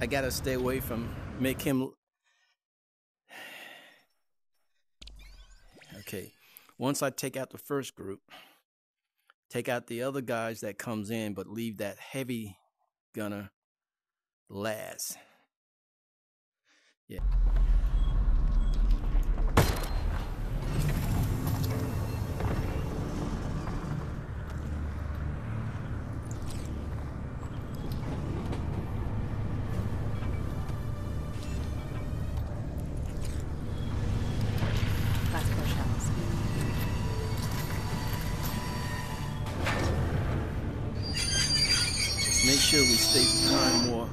gotta stay away from, make him. Okay, once I take out the first group, take out the other guys that comes in, but leave that heavy gunner last. Yeah. Make sure we stay behind more.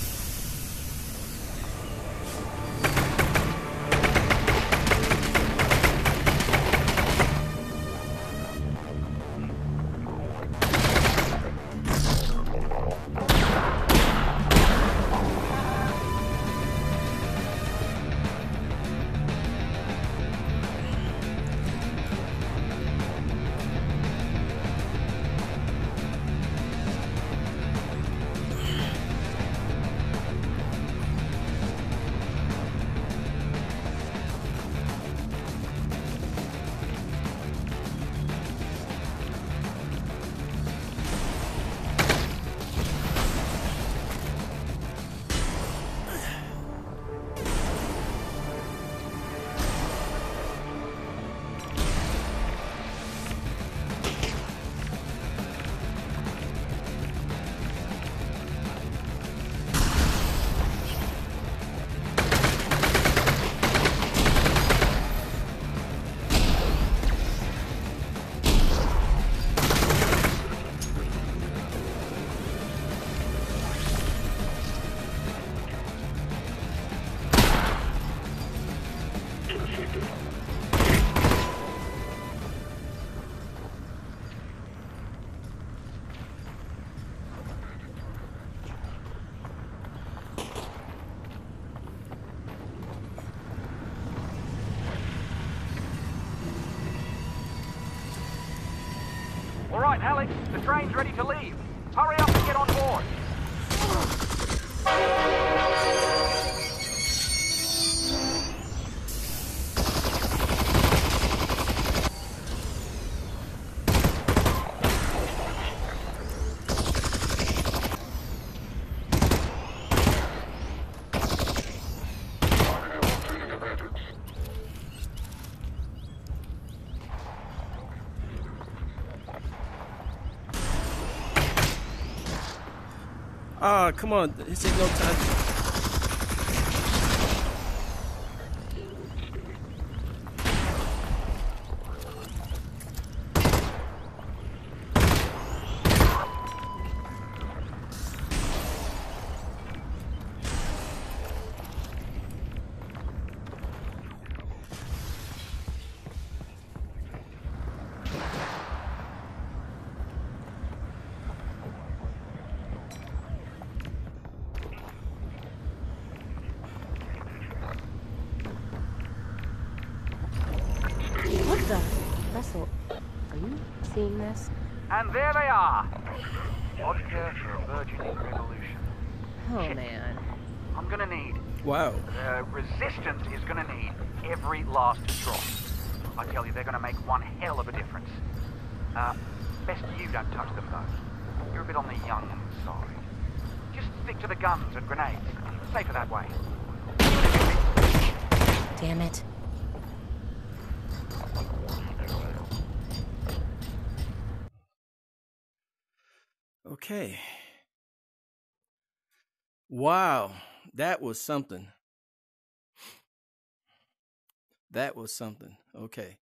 All right, Alyx, the train's ready to leave. Hurry up and get on board. Ah, come on. This ain't no time. What the? Russell, are you seeing this? And there they are. Vodka for a burgeoning revolution. Oh, man. I'm gonna need. Wow. The resistance is gonna need every last drop. I tell you, they're gonna make one hell of a difference. Best you don't touch them, though. You're a bit on the young side. Just stick to the guns and grenades. Safer that way. Damn it. Okay. Wow. That was something. That was something. Okay.